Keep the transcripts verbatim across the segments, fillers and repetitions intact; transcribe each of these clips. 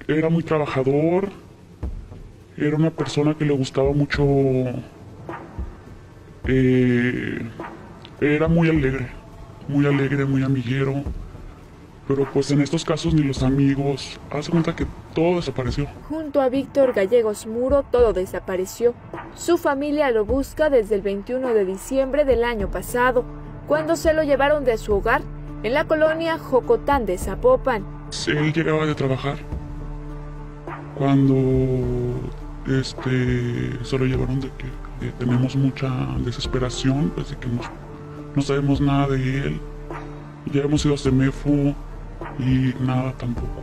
era muy trabajador, era una persona que le gustaba mucho, eh, era muy alegre, muy alegre, muy amiguero, pero pues en estos casos ni los amigos, haz de cuenta que todo desapareció. Junto a Víctor Gallegos Muro todo desapareció. Su familia lo busca desde el veintiuno de diciembre del año pasado, cuando se lo llevaron de su hogar en la colonia Jocotán de Zapopan. Él llegaba de trabajar cuando este, se lo llevaron de que eh, tenemos mucha desesperación, pues de que no, no sabemos nada de él. Ya hemos ido a Semefo y nada tampoco.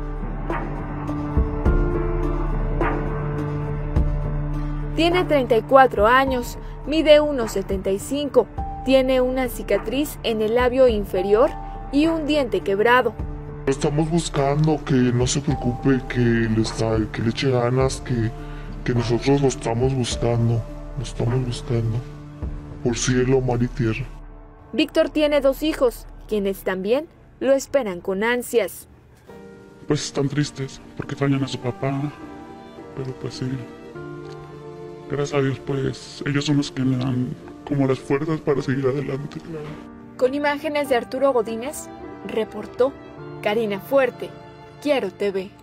Tiene treinta y cuatro años, mide uno setenta y cinco, tiene una cicatriz en el labio inferior y un diente quebrado. Estamos buscando, que no se preocupe, que le, está, que le eche ganas, que, que nosotros lo estamos buscando, lo estamos buscando, por cielo, mar y tierra. Víctor tiene dos hijos, quienes también lo esperan con ansias. Pues están tristes porque extrañan a su papá, pero pues sí, gracias a Dios pues ellos son los que me dan como las fuerzas para seguir adelante. Con imágenes de Arturo Godínez, reportó Karina Fuerte, Quiero T V.